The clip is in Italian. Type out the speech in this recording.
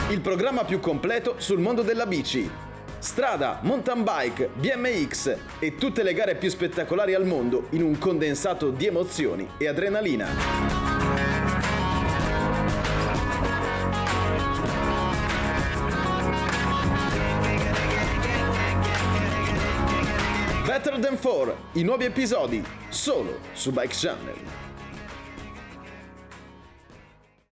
Il programma più completo sul mondo della bici. Strada, mountain bike, BMX e tutte le gare più spettacolari al mondo in un condensato di emozioni e adrenalina. Better Than 4, i nuovi episodi, solo su Bike Channel.